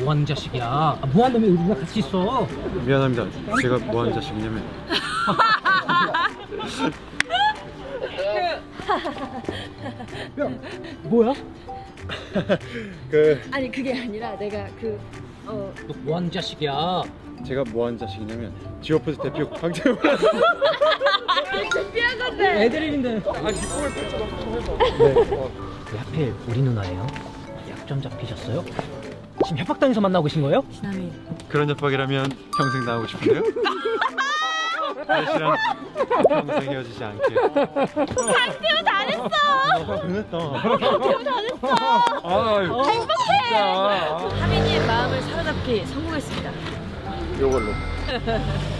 뭐하는 자식이야. 아, 뭐하는 놈이 우리가 같이 있어. 미안합니다. 제가 뭐하는 자식이냐면 야, 뭐야? 아니 그게 아니라 내가 너 뭐하는 자식이야. 제가 뭐하는 자식이냐면 지오포즈 대표 강재훈. 준비한 건데. 애드립인데. 아 기쁨을 펼쳐서 왜 하필 우리 누나예요? 약점 잡히셨어요? 지금 협박단에서 만나고 계신 거예요? 지남이 그런 협박이라면 평생 나오고 싶은데요? 아저씨랑 평생 헤어지지 않게. 강태우 잘했어. 변했다. 강태우 잘했어. 아유, 행복해. 하민이의 마음을 사로잡기 성공했습니다. 요걸로.